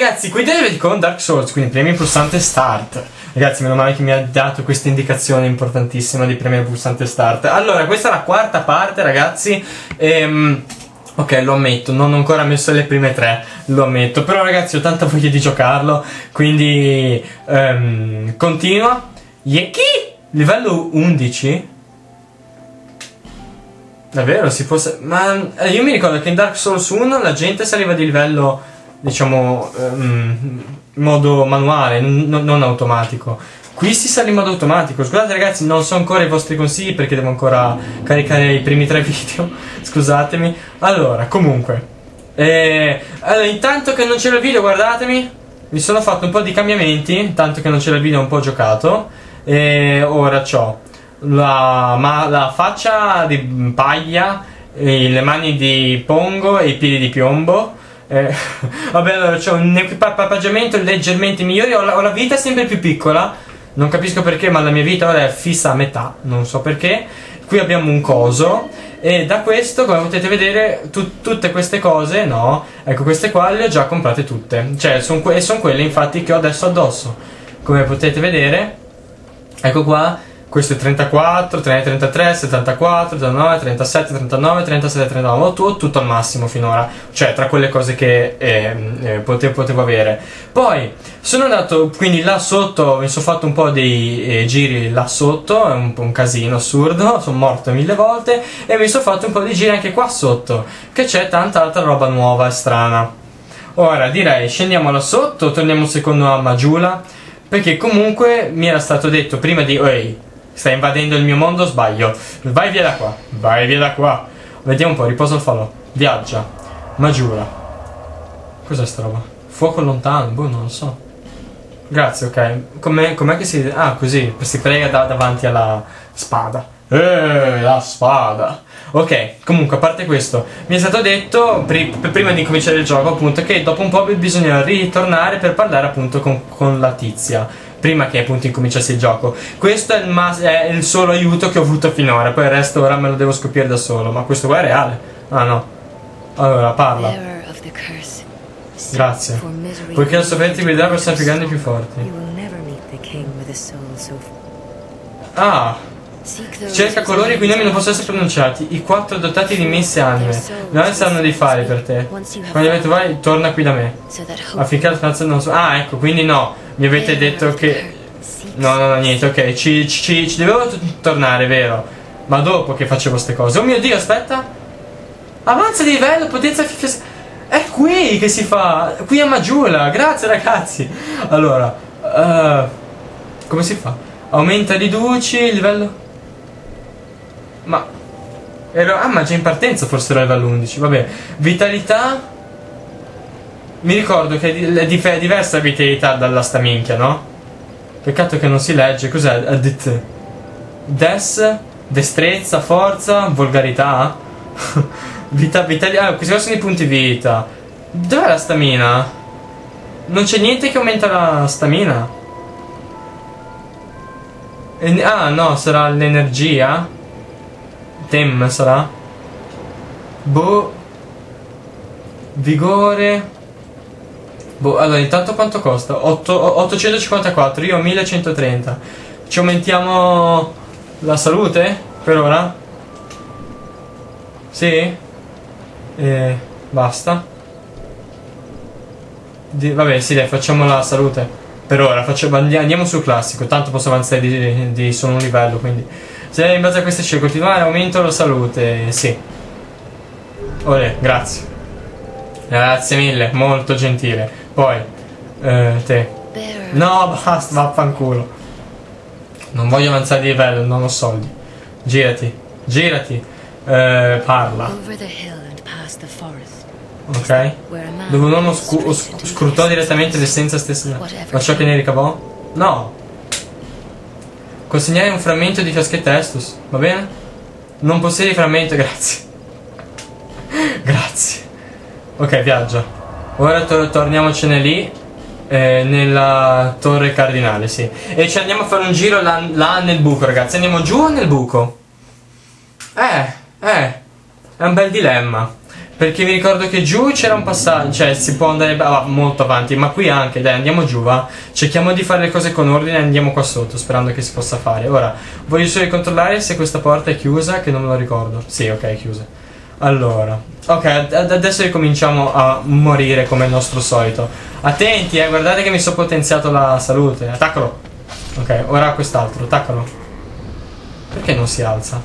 ragazzi, qui deve con Dark Souls, quindi premi il pulsante Start. Ragazzi, meno male che mi ha dato questa indicazione importantissima di premere il pulsante Start. Allora, questa è la quarta parte, ragazzi. Ok, lo ammetto, non ho ancora messo le prime tre, lo ammetto. Però, ragazzi, ho tanta voglia di giocarlo, quindi continua. Yeki? Livello 11? Davvero, si può... Ma io mi ricordo che in Dark Souls 1 la gente saliva di livello, diciamo, in modo manuale, non automatico. Qui si sale in modo automatico. Scusate ragazzi, non so ancora i vostri consigli perché devo ancora caricare i primi 3 video. Scusatemi. Allora, comunque, allora, intanto che non c'era il video, guardatemi, mi sono fatto un po' di cambiamenti. Intanto che non c'era il video, ho un po' giocato. E ora c'ho la faccia di paglia, le mani di pongo e i piedi di piombo. Vabbè, allora c'ho un equipaggiamento leggermente migliore. Ho la vita sempre più piccola. Non capisco perché, ma la mia vita ora è fissa a metà. Non so perché. Qui abbiamo un coso. E da questo, come potete vedere, tutte queste cose, no? Ecco, queste qua le ho già comprate tutte. Cioè, sono quelle infatti che ho adesso addosso. Come potete vedere, ecco qua. Questo è 34, 33, 74, 39, 37, 39, 37, 39. Ho tutto al massimo finora. Cioè, tra quelle cose che potevo avere. Poi, sono andato quindi là sotto. Mi sono fatto un po' dei giri là sotto. È un casino assurdo. Sono morto 1000 volte. E mi sono fatto un po' di giri anche qua sotto. Che c'è tanta altra roba nuova e strana. Ora, direi, scendiamo là sotto. Torniamo secondo a Majula. Perché comunque mi era stato detto prima di... Ehi, stai invadendo il mio mondo, sbaglio. Vai via da qua. Vai via da qua. Vediamo un po', riposa il falò. Viaggia. Majula. Cos'è sta roba? Fuoco lontano, boh, non lo so. Grazie, ok. Com'è che si... Ah, così. Si prega davanti alla spada. La spada. Ok, comunque, a parte questo, mi è stato detto, prima di cominciare il gioco, appunto, che dopo un po' bisogna ritornare per parlare, appunto, con la tizia. Prima che appunto incominciassi il gioco. Questo è il solo aiuto che ho avuto finora. Poi il resto ora me lo devo scoprire da solo. Ma questo qua è reale. Ah no. Allora parla. Grazie. Poiché la sofferenza ti guiderà per sempre più grandi e più forti. Ah. Cerca colori i cui nomi non possono essere pronunciati. I 4 dotati di immense anime. Non saranno dei fari per te. Quando li avete vai, torna qui da me. Affinché la speranza non so. Ah, ecco, quindi no. Mi avete detto che... No, niente, ok. Ci dovevo tornare, vero? Ma dopo che facevo queste cose. Oh mio Dio, aspetta. Avanza di livello, potenza... È qui che si fa. Qui a Majula. Grazie, ragazzi. Allora, come si fa? Aumenta riduci, livello... Ma... ma già in partenza forse era livello 11. Vabbè. Vitalità... Mi ricordo che è diversa la vitalità dalla sta minchia, no? Peccato che non si legge. Cos'è? Destrezza, forza, volgarità. Vitalità. Ah, questi qua sono i punti vita. Dov'è la stamina? Non c'è niente che aumenta la stamina? Ah, no, sarà l'energia. Tem sarà. Boh. Vigore. Boh, allora intanto quanto costa? 854, io ho 1130. Ci aumentiamo la salute per ora? Sì? Basta. Vabbè, sì, dai, facciamo la salute. Per ora, andiamo sul classico. Tanto posso avanzare di solo un livello, quindi. Se in base a queste scelte continuare, aumento la salute. Sì. Olè, grazie. Grazie mille, molto gentile. Poi, te. No, basta, vaffanculo. Non voglio avanzare di livello, non ho soldi. Girati, girati. Parla. Ok. Dove un uomo scrutò direttamente l'essenza stessa. Ma ciò che ne ricavò? No. Consegnare un frammento di fiaschetta Estus, va bene? Non possiedi frammento, grazie. Grazie. Ok, viaggia. Ora torniamocene lì, nella torre cardinale, sì. E ci andiamo a fare un giro là nel buco, ragazzi. Andiamo giù o nel buco? È un bel dilemma. Perché mi ricordo che giù c'era un passaggio, cioè si può andare molto avanti, ma qui anche, dai, andiamo giù, va. Cerchiamo di fare le cose con ordine e andiamo qua sotto, sperando che si possa fare. Ora, voglio solo controllare se questa porta è chiusa, che non me lo ricordo. Sì, ok, è chiusa. Allora, ok, adesso ricominciamo a morire come il nostro solito. Attenti, guardate che mi sono potenziato la salute. Attaccalo. Ok, ora quest'altro, attaccalo. Perché non si alza?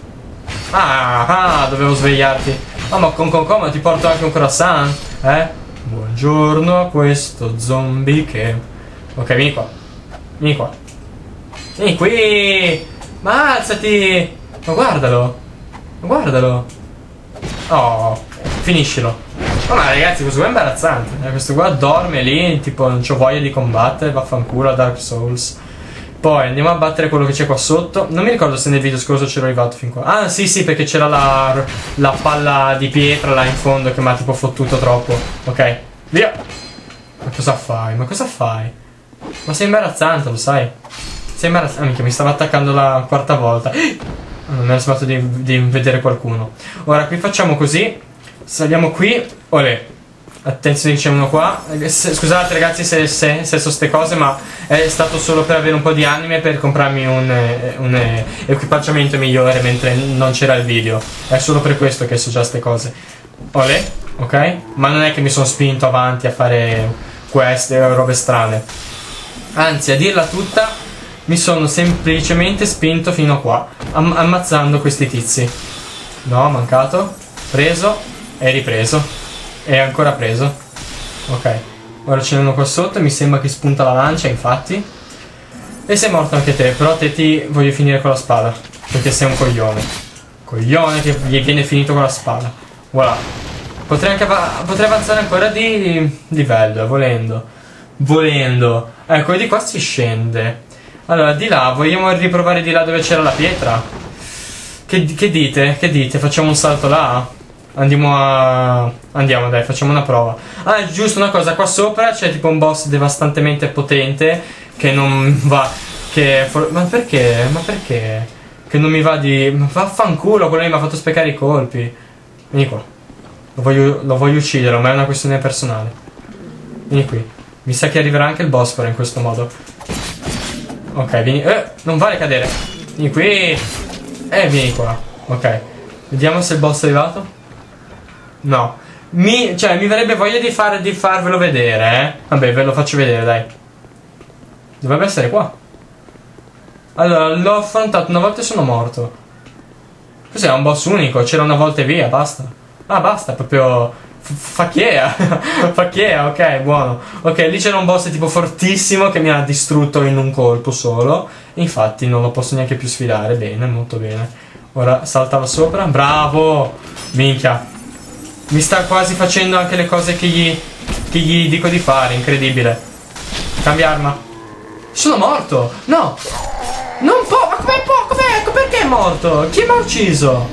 Dovevo svegliarti. Ma con ti porto anche un croissant, eh? Buongiorno a questo zombie che... Ok, vieni qua. Vieni qua. Vieni qui. Ma alzati. Ma guardalo. Ma guardalo. Oh, finiscilo. Ma ragazzi, questo qua è imbarazzante. Questo qua dorme lì, tipo non c'ho voglia di combattere, vaffanculo a Dark Souls. Poi andiamo a battere quello che c'è qua sotto. Non mi ricordo se nel video scorso c'ero arrivato fin qua. Ah sì, perché c'era la palla di pietra là in fondo che mi ha tipo fottuto troppo. Ok, via. Ma cosa fai? Ma cosa fai? Ma sei imbarazzante, lo sai? Sei imbarazzante. Ah, minchia, mi stava attaccando la quarta volta. Non mi era sembrato di vedere qualcuno. Ora qui facciamo così. Saliamo qui. Olè. Attenzione che c'è uno qua. Scusate ragazzi se so ste cose, ma è stato solo per avere un po' di anime, per comprarmi un equipaggiamento migliore mentre non c'era il video. È solo per questo che so già ste cose. Olè, ok? Ma non è che mi sono spinto avanti a fare queste robe strane. Anzi, a dirla tutta, mi sono semplicemente spinto fino a qua, ammazzando questi tizi. No, mancato. Preso e ripreso. E ancora preso. Ok. Ora ce n'è uno qua sotto. Mi sembra che spunta la lancia, infatti. E sei morto anche te. Però te ti voglio finire con la spada, perché sei un coglione. Coglione che gli viene finito con la spada. Voilà. Potrei avanzare ancora di livello, volendo. Volendo. Ecco, e di qua si scende. Allora, di là. Vogliamo riprovare di là dove c'era la pietra? Che dite? Che dite? Facciamo un salto là? Andiamo dai, facciamo una prova. Ah, giusto una cosa, qua sopra c'è tipo un boss devastantemente potente che non va... Ma perché? Ma perché? Che non mi va di... Vaffanculo, quello lì mi ha fatto sprecare i colpi. Vieni qua. Lo voglio uccidere, ma è una questione personale. Vieni qui. Mi sa che arriverà anche il boss però in questo modo. Ok, vieni... non vale cadere. Vieni qui. Vieni qua. Ok. Vediamo se il boss è arrivato. No, mi verrebbe voglia di farvelo vedere, Vabbè, ve lo faccio vedere, dai. Dovrebbe essere qua. Allora, l'ho affrontato una volta e sono morto. Cos'è, un boss unico? C'era una volta e via, basta. Ah, basta, proprio... Facchiea. Facchiea, ok, buono. Ok, lì c'era un boss tipo fortissimo che mi ha distrutto in un colpo solo. Infatti non lo posso neanche più sfidare. Bene, molto bene. Ora saltava sopra. Bravo. Minchia. Mi sta quasi facendo anche le cose che gli dico di fare, incredibile. Cambia arma. Sono morto! No! Non può! Ma perché è morto? Chi mi ha ucciso?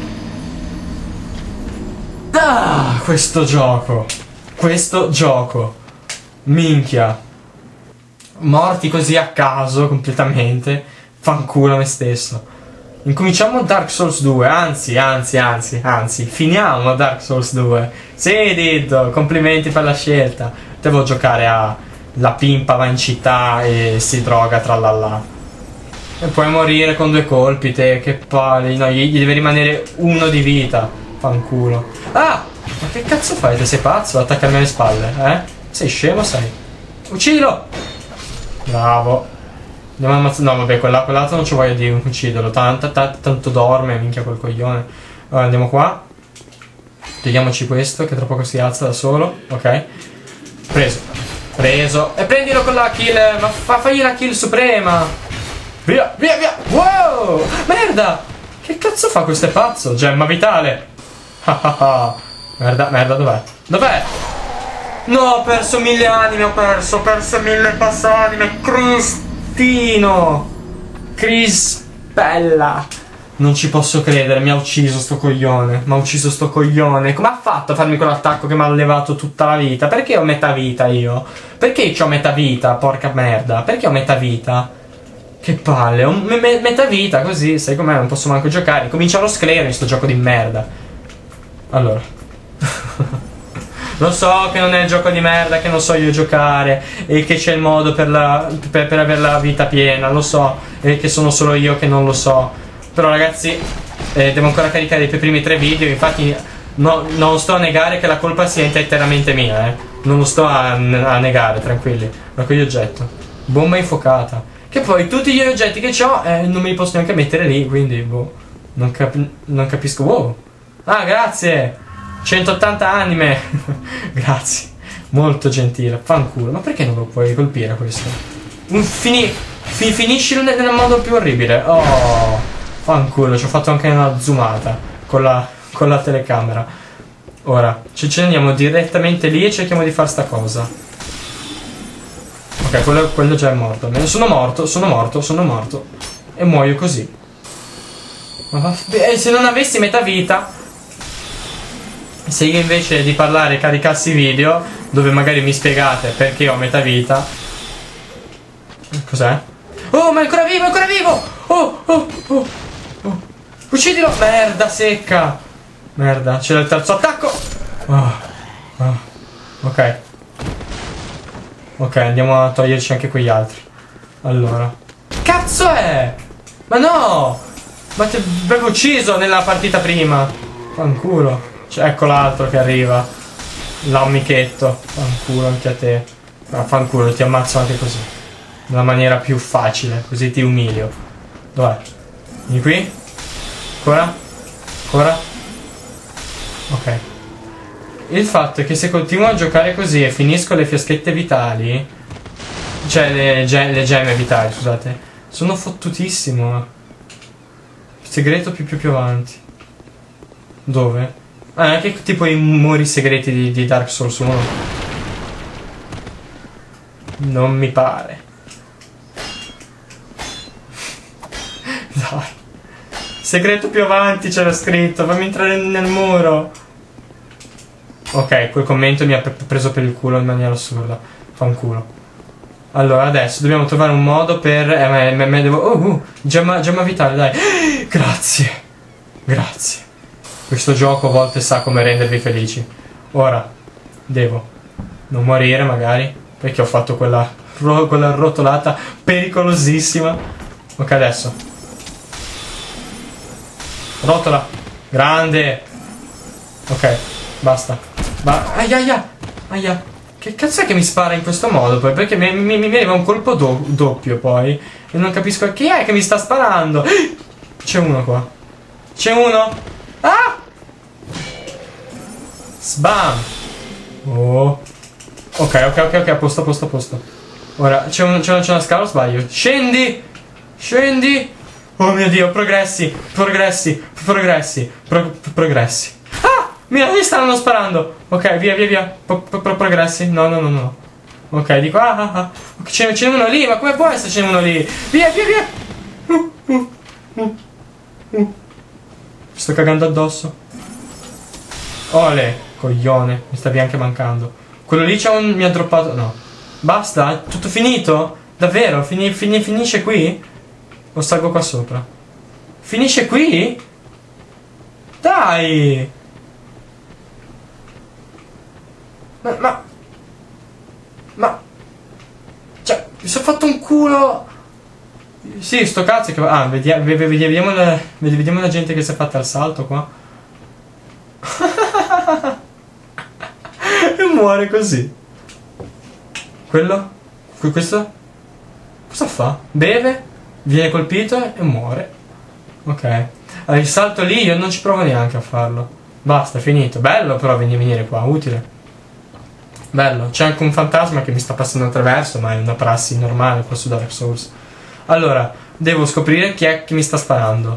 Ah, questo gioco. Questo gioco. Minchia. Morti così a caso, completamente. Fanculo a me stesso. Incominciamo Dark Souls 2, anzi, finiamo Dark Souls 2. Sì, Diddo, complimenti per la scelta. Devo giocare a la pimpa va in città e si droga tralala. E puoi morire con 2 colpi, te, che palle. No, gli deve rimanere 1 di vita. Fanculo. Ah! Ma che cazzo fai? Te sei pazzo? Attaccarmi alle spalle, Sei scemo, sei? Uccidilo! Bravo. Andiamo a ammazzare. No, vabbè, quell'altro non ci voglio di ucciderlo. Tanto dorme, minchia quel coglione. Allora, andiamo qua. Togliamoci questo, che tra poco si alza da solo. Ok. Preso. E prendilo con la kill. Ma fagli la kill suprema. Via. Wow! Merda! Che cazzo fa questo è pazzo? Gemma vitale. Merda, dov'è? No, ho perso 1000 anime, ho perso 1000 passanime. Crispella. Non ci posso credere, mi ha ucciso sto coglione. Come ha fatto a farmi quell'attacco che mi ha levato tutta la vita? Perché ho metà vita io? Perché c'ho metà vita, porca merda? Perché ho metà vita? Che palle, ho metà vita così, sai com'è? Non posso manco giocare. Comincia lo sclero in sto gioco di merda. Allora Lo so che non è il gioco di merda, che non so io giocare, e che c'è il modo per avere la vita piena, lo so, e che sono solo io che non lo so. Però ragazzi, devo ancora caricare i primi 3 video, infatti non sto a negare che la colpa sia interamente mia, non lo sto a negare, tranquilli. Ma qui oggetto, bomba infuocata, che poi tutti gli oggetti che ho non me li posso neanche mettere lì, quindi boh, non capisco. Wow, ah grazie, 180 anime. Grazie, molto gentile, fanculo. Ma perché non lo puoi colpire questo? Finiscilo nel modo più orribile. Oh, fanculo, ci ho fatto anche una zoomata con la telecamera. Ora ci andiamo direttamente lì e cerchiamo di fare sta cosa. Ok, quello già è morto. Sono morto e muoio così. Se non avessi metà vita, se io invece di parlare caricassi video dove magari mi spiegate perché ho metà vita. Cos'è? Oh, ma è ancora vivo, è ancora vivo! Oh. Uccidilo! Merda secca! Merda, c'era il terzo attacco! Ok. Ok, andiamo a toglierci anche quegli altri. Allora. Cazzo è? Ma no! Ma ti avevo ucciso nella partita prima. Fanculo. Cioè, ecco l'altro che arriva. L'ammichetto. Fanculo anche a te. Ma fanculo, ti ammazzo anche così. Nella maniera più facile. Così ti umilio. Dov'è? Vieni qui. Ancora? Ancora? Ok. Il fatto è che se continuo a giocare così e finisco le fioschette vitali, cioè le gemme vitali, scusate, sono fottutissimo. Segreto più avanti. Dove? Ah, anche tipo i muri segreti di Dark Souls 1. Non mi pare. Dai. Segreto più avanti c'era scritto, fammi entrare nel muro. Ok, quel commento mi ha preso per il culo in maniera assurda. Fa un culo. Allora, adesso dobbiamo trovare un modo per... gemma vitale, dai. Grazie. Grazie. Questo gioco a volte sa come rendervi felici. Ora, devo non morire magari, perché ho fatto quella rotolata pericolosissima. Ok, adesso. Rotola. Grande. Ok, basta. Aia. Che cazzo è che mi spara in questo modo poi? Perché mi veniva un colpo doppio poi. E non capisco chi è che mi sta sparando. C'è uno qua. C'è uno. Ah! Sbam. Oh. Ok, a posto. Ora, c'è una scala o sbaglio? Scendi. Oh mio Dio, progressi. Mi stanno sparando. Ok, via. Progressi. No. Ok, di qua. C'è uno lì, ma come può esserci uno lì? Via. Sto cagando addosso. Ole, coglione. Mi stavi anche mancando. Quello lì mi ha droppato. No. Basta? Tutto finito? Davvero? Finisce qui? O salgo qua sopra? Finisce qui? Dai! Ma cioè, mi sono fatto un culo. Sì, sto cazzo che... Ah, vediamo la gente che si è fatta il salto qua. E muore così. Quello? Questo? Cosa fa? Beve, viene colpito e muore. Ok. Allora, il salto lì io non ci provo neanche a farlo. Basta, è finito. Bello però venire qua, utile. Bello, c'è anche un fantasma che mi sta passando attraverso, ma è una prassi normale qua su Dark Souls. Allora, devo scoprire chi è che mi sta sparando.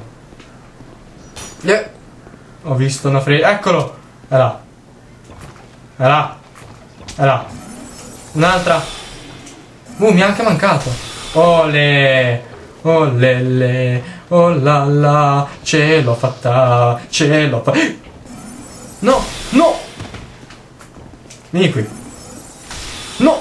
Ho visto una Eccolo! È là. Un'altra. Mi ha anche mancato. Olè. Oh la la. Ce l'ho fatta. No. Vieni qui. No!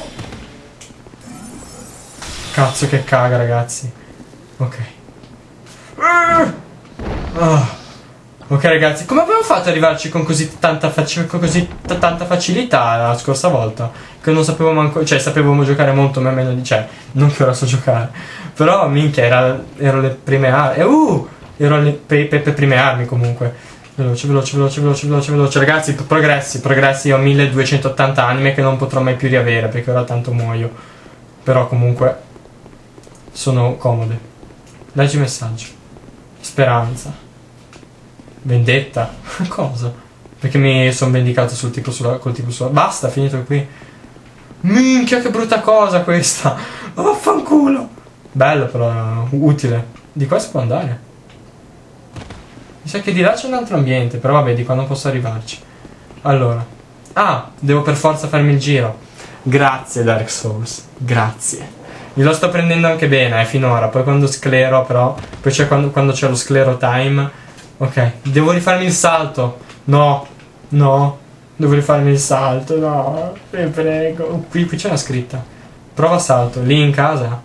Cazzo che caga, ragazzi. Ok. Ok ragazzi, come abbiamo fatto ad arrivarci con così tanta facilità la scorsa volta? Che non sapevo manco, cioè sapevo giocare molto ma meno di, cioè, non che ora so giocare. Però minchia, ero le prime armi, ero alle prime armi comunque. Veloce. Ragazzi, progressi, ho 1280 anime che non potrò mai più riavere perché ora tanto muoio. Però comunque sono comode. Leggi messaggio. Speranza. Vendetta? Cosa? Perché mi sono vendicato col tipo sulla... Basta, finito qui. Minchia, che brutta cosa questa. Vaffanculo. Bello però, utile. Di qua si può andare. Mi sa che di là c'è un altro ambiente, però vabbè, di qua non posso arrivarci. Allora. Ah, devo per forza farmi il giro. Grazie Dark Souls, grazie. Mi lo sto prendendo anche bene, finora. Poi quando sclero però, poi c'è quando c'è lo sclero time. Ok, devo rifarmi il salto. No, devo rifarmi il salto, no, vi prego. Qui c'è una scritta. Prova salto, lì in casa.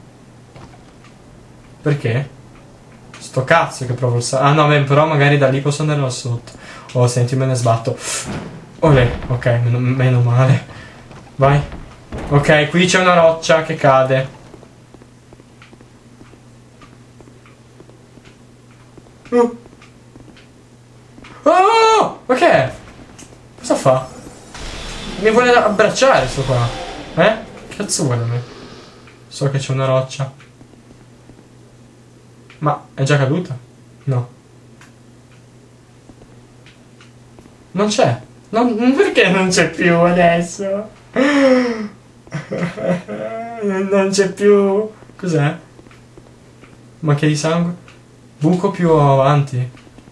Perché? Sto cazzo che provo il salto. Ah no, beh, però magari da lì posso andare là sotto. Oh, senti, me ne sbatto. Olè, ok, meno male. Vai. Ok, qui c'è una roccia che cade. Oh, ok. Cosa fa? Mi vuole abbracciare sto qua. Che cazzo vuole da me? So che c'è una roccia. Ma è già caduta? No. Non c'è. Perché non c'è più adesso? Non c'è più. Cos'è? Macchia di sangue? Buco più avanti.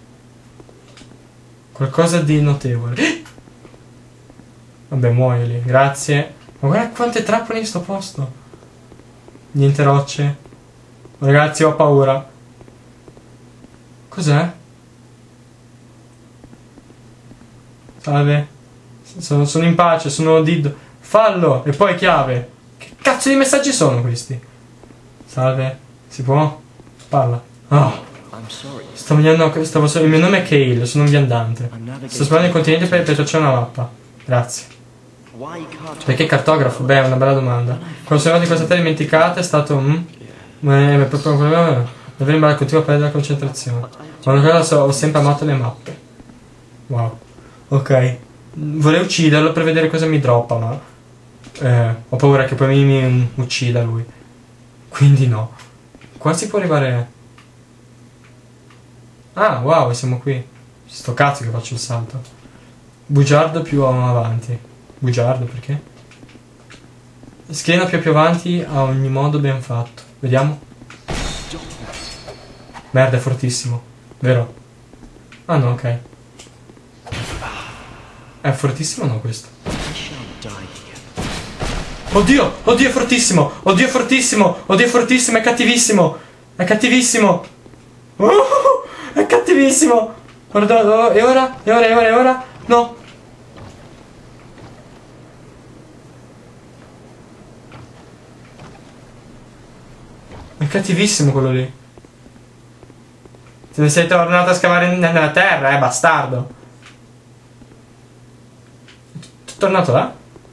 Qualcosa di notevole. Vabbè, muoio lì. Grazie. Ma guarda quante trappole in sto posto. Niente rocce. Ragazzi, ho paura. Cos'è? Salve. Sono in pace, sono Diddo. Fallo! E poi chiave. Che cazzo di messaggi sono questi? Salve. Si può? Parla. Oh. Il mio nome è Kale, sono un viandante. Sto esplorando il continente perché c'è una mappa. Grazie. Perché cartografo? Beh, è una bella domanda. Quando sono arrivato in questa terra dimenticata è stato... è proprio un problema. Davvero continuo a perdere la concentrazione. Ma una cosa ho sempre amato le mappe. Wow. Ok. Vorrei ucciderlo per vedere cosa mi droppa, ma... ho paura che poi mi uccida lui. Quindi no. Qua si può arrivare... Ah, wow, siamo qui. Sto cazzo che faccio il salto. Bugiardo più avanti. Bugiardo, perché? Schiena più avanti a ogni modo ben fatto. Vediamo. Merda, è fortissimo. Vero? Ah no, ok. È fortissimo o no questo? Oddio! Oddio, è fortissimo! Oddio, è fortissimo! Oddio, è fortissimo! È cattivissimo! È cattivissimo! È cattivissimo! Guarda, e ora? E ora? E ora? E ora? No! È cattivissimo quello lì. Te ne sei tornato a scavare nella terra, bastardo. È tornato là?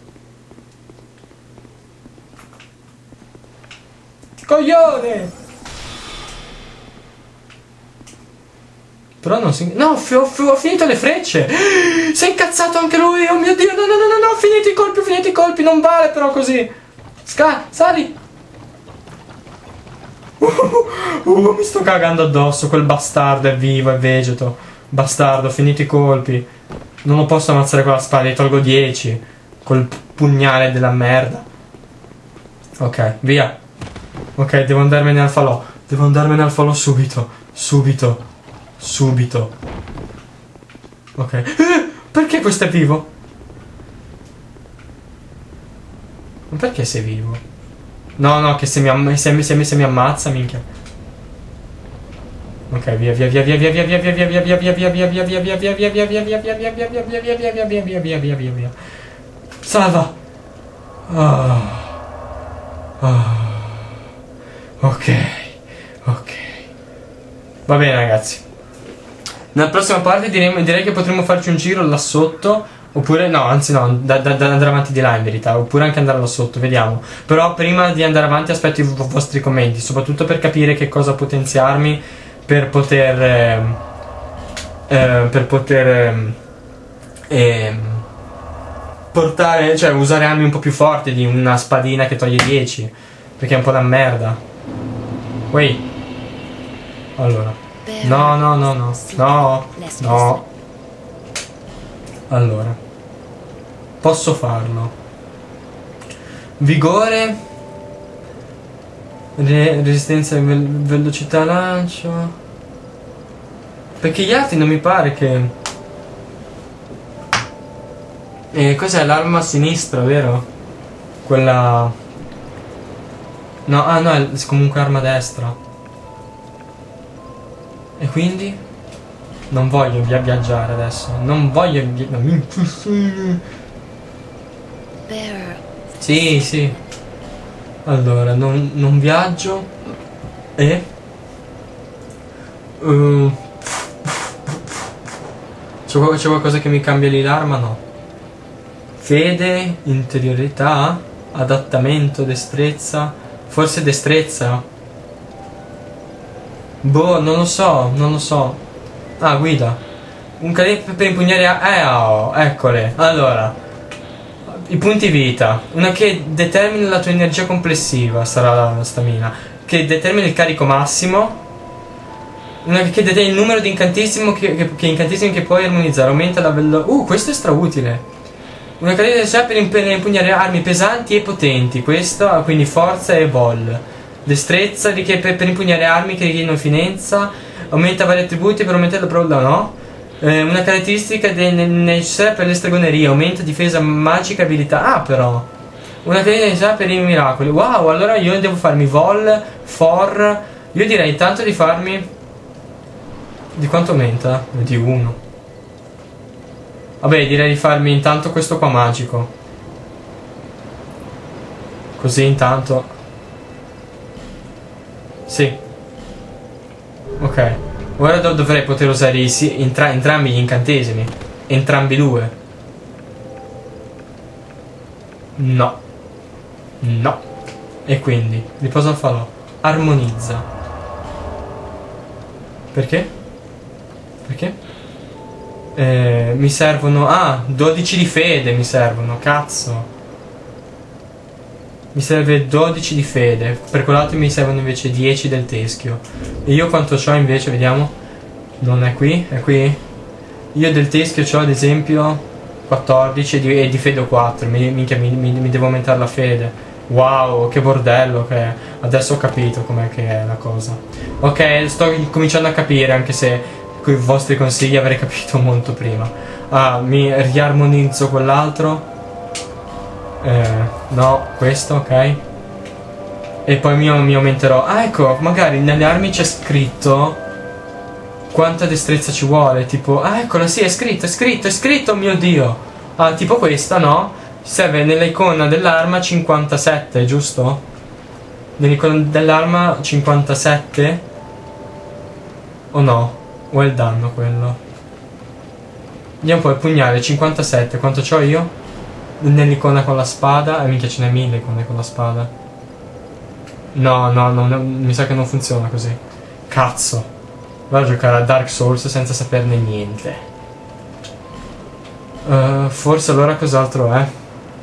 Coglione! Però non si... No, ho finito le frecce! Si è incazzato anche lui! Oh mio Dio, no, finiti i colpi, non vale però così! Sali! Mi sto cagando addosso, quel bastardo è vivo, è vegeto. Bastardo, ho finito i colpi. Non lo posso ammazzare con la spada, gli tolgo 10. Col pugnale della merda. Ok, via. Ok, devo andarmene al falò. Devo andarmene al falò subito. Subito. Ok. Perché questo è vivo? Ma perché sei vivo? No, che se mi ammazza, minchia. Ok, via. Salva. Ok. Va bene ragazzi. Nella prossima parte direi che potremmo farci un giro là sotto. Oppure no, anzi no, da andare avanti di là in verità. Oppure anche andare là sotto, vediamo. Però prima di andare avanti aspetto i vostri commenti, soprattutto per capire che cosa potenziarmi per poter portare, cioè usare armi un po' più forti di una spadina che toglie 10, perché è un po' da merda. Wait. Allora. No. Allora. Posso farlo. Vigore. Resistenza e velocità lancio. Perché gli altri non mi pare che... cos'è l'arma a sinistra, vero? Quella... No, ah no, è comunque arma a destra. E quindi? Non voglio viaggiare adesso. Non voglio Sì. Allora, non viaggio. E? C'è qualcosa che mi cambia lì l'arma? No. Fede, interiorità, adattamento, destrezza. Forse destrezza? Boh, non lo so. Ah, guida. Un calibre per impugnare eccole. Allora, i punti vita. Una che determina la tua energia complessiva, sarà la stamina. Che determina il carico massimo. Una che determina il numero di incantesimi che puoi armonizzare. Aumenta la velocità. Questo è strautile. Una carriera per impugnare armi pesanti e potenti. Questo, quindi forza e vol. Destrezza per impugnare armi che richiedono finezza. Aumenta vari attributi per aumentare la probabilità, no? Una caratteristica necessaria per le stregonerie. Aumenta difesa magica e abilità. Ah, però. Una caratteristica necessaria per i miracoli. Wow, allora io devo farmi vol, for. Io direi intanto di farmi... Di quanto aumenta? Di 1. Vabbè, direi di farmi intanto questo qua magico. Così intanto. Sì. Ok. Ora dovrei poter usare entrambi gli incantesimi. Entrambi due. No. E quindi, di cosa farò? Armonizza. Perché? Mi servono... 12 di fede mi servono, cazzo. Mi serve 12 di fede. Per quell'altro mi servono invece 10 del teschio. E io quanto c'ho invece, vediamo. Non è qui, è qui. Io del teschio c'ho ad esempio 14 e di fede 4. Minchia, mi devo aumentare la fede. Wow, che bordello che è. Adesso ho capito com'è che è la cosa. Ok, sto cominciando a capire, anche se con i vostri consigli avrei capito molto prima. Mi riarmonizzo quell'altro. No, questo, ok. E poi mi aumenterò. Ecco, magari nelle armi c'è scritto quanta destrezza ci vuole. Tipo, eccola, sì, è scritto, mio Dio. Tipo questa, no? Serve nell'icona dell'arma 57, giusto? Nell'icona dell'arma 57? O no? O è il danno quello? Andiamo poi a pugnare 57. Quanto c'ho io? Nell'icona con la spada. Minchia, ce n'è 1000 icone con la spada. No, mi sa che non funziona così. Cazzo. Vado a giocare a Dark Souls senza saperne niente. Forse allora cos'altro è?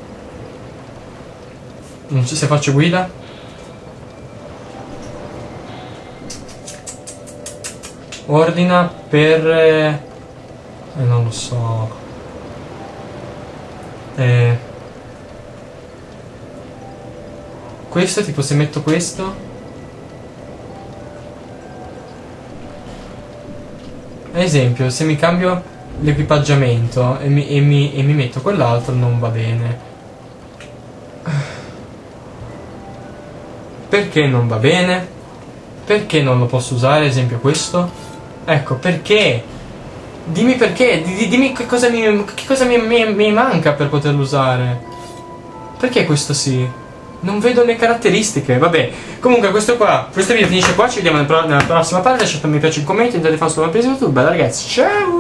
Non so se faccio guida. Ordina per... non lo so. Questo, tipo se metto questo. Ad esempio, se mi cambio l'equipaggiamento e mi metto quell'altro, non va bene. Perché non va bene? Perché non lo posso usare, ad esempio questo? Ecco, perché? Dimmi perché, dimmi che cosa mi manca per poterlo usare. Perché questo sì? Non vedo le caratteristiche, vabbè. Comunque questo video finisce qua, ci vediamo nella prossima parte, lasciate un mi piace, un commento, andate a fare su YouTube, bella ragazzi, ciao!